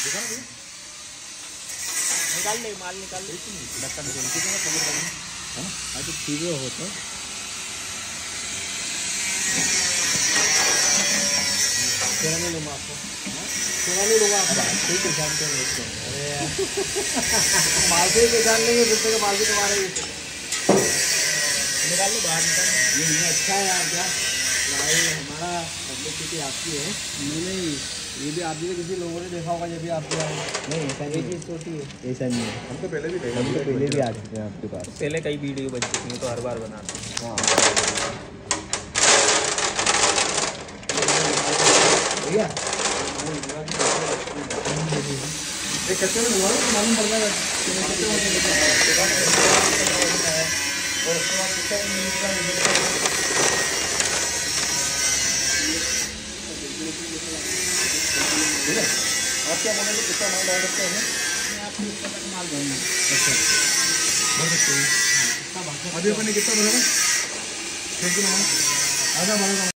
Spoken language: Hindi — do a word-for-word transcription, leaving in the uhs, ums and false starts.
देखा ना निकाल ले माल निकाल ले ढक्कन खोल के ना कवर कर हां आज तो ठीक हो तो तेरा नहीं लूंगा आपको तेरा नहीं लूंगा आपको ठीक है शाम को लेते हैं अरे माल से पहचान लेंगे दूसरे के माल भी तुम्हारे निकाल लो बाहर निकाल ये ये अच्छा है यार क्या भाई हमारा पब्लिसिटी आपकी है नहीं नहीं ये भी आप भी किसी लोगों ने देखा होगा जब भी आपके नहीं ऐसा नहीं चीज़ होती है ऐसा नहीं है हम तो पहले भी हम तो पहले भी आ चुके हैं आपके पास पहले कई वीडियो बन चुकी हैं तो हर बार बनाते हैं हाँ भैया एक कच्चे में हुआ तो मालूम पड़ जाएगा और उसके बाद कितना आप क्या बोलेंगे कितना माल डाल सकते हैं मैं आपको इसका तक माल दूँगा अच्छा भर सकते हैं अभी अपने कितना भरा थैंक यू आधा भरा